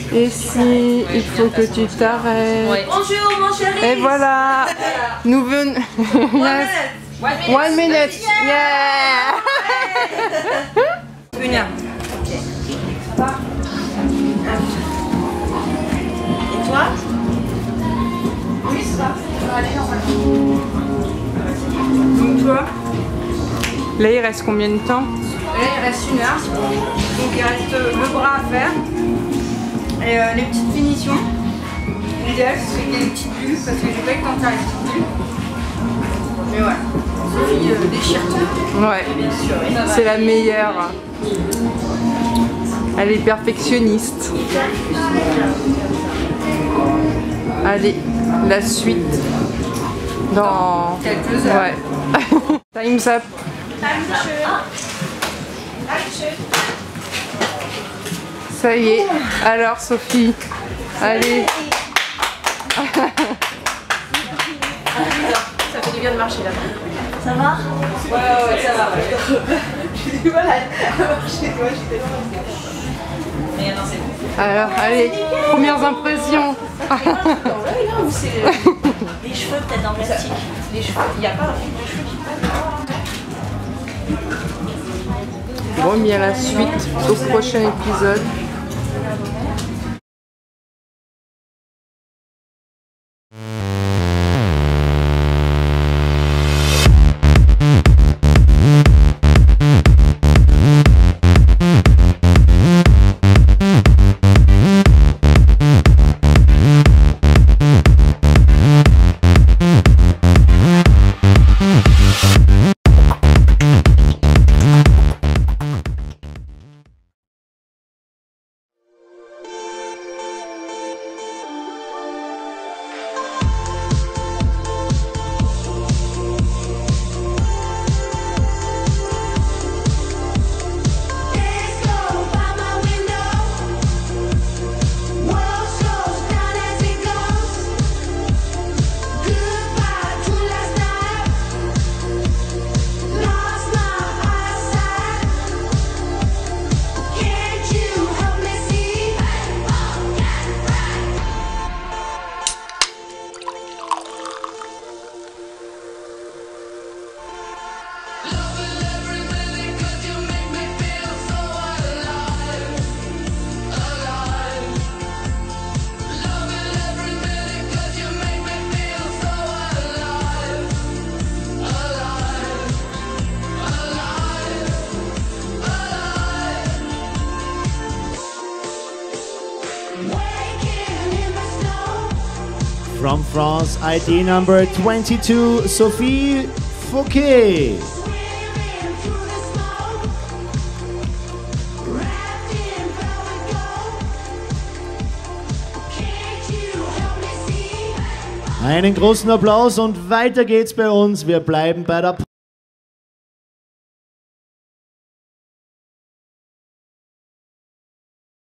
Et si il faut que tu t'arrêtes. Ouais. Bonjour mon chéri. Et voilà. Nous venons. Yes. 1 minute. Yeah. Une. Ok. Ça va? Et toi? Oui, ça va. Ça va aller normalement. Donc toi, là il reste combien de temps? Là il reste 1 heure. Donc il reste le bras à faire. Et les petites finitions. L'idéal c'est qu'il y ait des petites bulles parce que j'ai pas eu le temps de faire les petites bulles. Mais ouais, Sophie déchire tout. Ouais, c'est la meilleure. Elle est perfectionniste. Allez, la suite dans quelques heures. Ouais. Time's up. Ça y est. Alors Sophie, allez. Ça fait du bien de marcher là. Ça va? Ouais, ça va. J'ai du mal à marcher, moi j'étais là. Mais non, c'est bon. Alors, allez, premières impressions. Les cheveux peut-être en plastique. Les cheveux, il n'y a pas un fil de cheveux qui passe. Bon, bien la suite au prochain épisode. From France, ID number 22, Sophie Fouquet. Einen großen Applaus und weiter geht's bei uns. Wir bleiben bei der